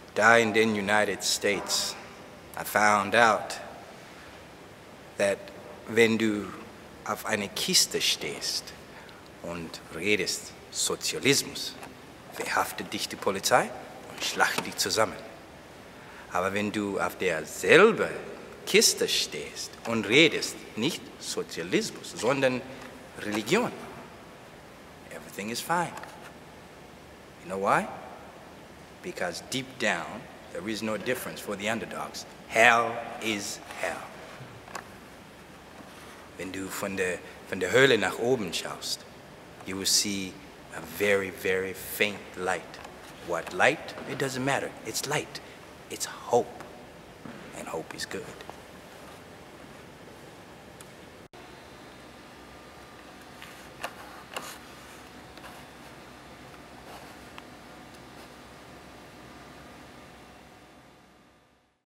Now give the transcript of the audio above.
Da in den United States, I found out that wenn du auf eine Kiste stehst und redest Sozialismus, verhaftet dich die Polizei und schlachtet dich zusammen. Aber wenn du auf derselben Kiste stehst und redest nicht Sozialismus, sondern Religion, everything is fine. You know why? Because deep down, there is no difference for the underdogs. Hell is hell. Wenn du von der Höhle nach oben schaust, you will see a very, very faint light. What light? It doesn't matter. It's light. It's hope. And hope is good.